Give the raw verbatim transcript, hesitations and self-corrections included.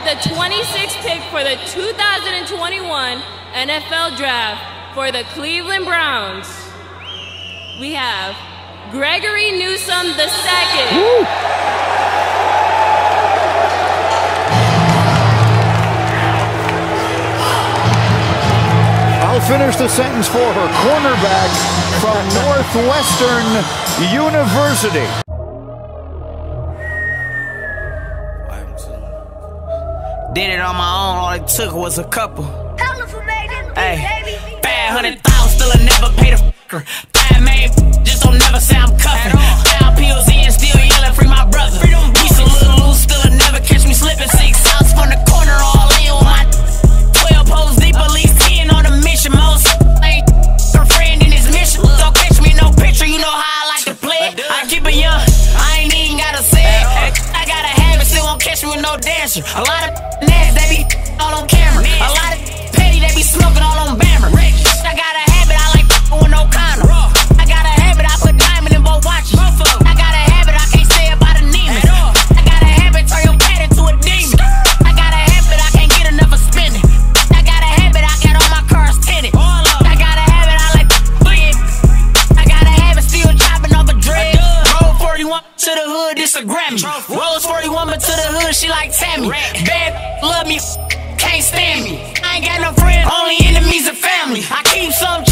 the twenty-sixth pick for the two thousand twenty-one N F L Draft for the Cleveland Browns, we have Gregory Newsome the second. Woo. I'll finish the sentence for her. Cornerback from Northwestern University. Did it on my own, all it took was a couple. Hey, bad hundred thousand, still I never paid a fucker. Bad man, just don't never say I'm cuffing. Now pills in, still yelling, free my brother. We so little loose, still I never catch me slipping. Six outs from the corner, all in with my twelve poles deep, at least ten on a mission. Most ain't her friend in his mission. Don't catch me no picture, you know how I like to play it. I keep it young, I ain't even gotta say it. I gotta have it, still won't catch me with no dancer. A lot of nags, they be all on camera. A lot of petty, they be smoking all on Bammer. I got a habit, I like with no condom. I got a habit, I put diamond in both watches. I got a habit, I can't stay about a demon. I got a habit, turn your cat into a demon. I got a habit, I can't get enough of spending. I got a habit, I got all my cars tinted. I got a habit, I like bleed. I got a habit, still chopping off a dread. Roll forty-one to the hood, this a Grammy. Rolls forty-one, but to the hood, she like Tammy. Bad, love me, can't stand me. I ain't got no friends, only enemies and family. I keep some